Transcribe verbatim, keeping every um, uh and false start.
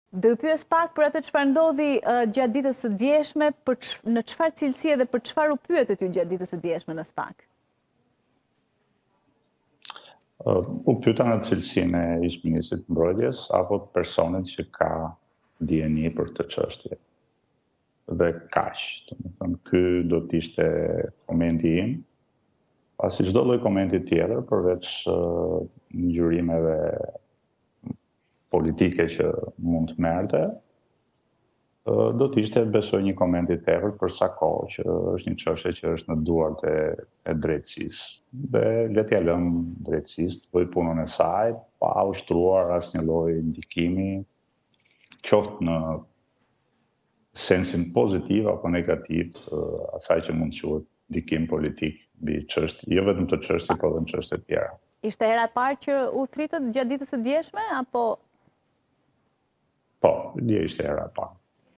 Do pyes pak për atë çfarë ndodhi uh, gjatë ditës së djeshme, për ç, në çfarë cilësie dhe për çfarë u pyetët ju gjatë ditës së djeshme në SPAK? Uh, u pyeta në cilësinë e ish-ministrit të mbrojtjes apo të personit që ka dijeni për këtë çështje. Dhe kaq. Domethënë, ky do të ishte komenti im. Pasi çdo lloj komenti tjetër, përveç uh, ngjyrimeve politike që mund të merrte, uh, do të ishte besoj një komenti tepër për sa kohë që është një çështje që është në duart e, e drejtësisë. Dhe le t'ja lëm drejtësisë të bëjë punën e saj, pa ushtruar asnjë lloj ndikimi, qoftë në sensin pozitiv apo negativ të asaj që mund të quhet ndikim politik mbi çështje, jo vetëm të çështje, por edhe në çështje të tjera. Ishte hera e parë që u thritët gjatë ditës së djeshme apo? Po, dje ishte hera e parë.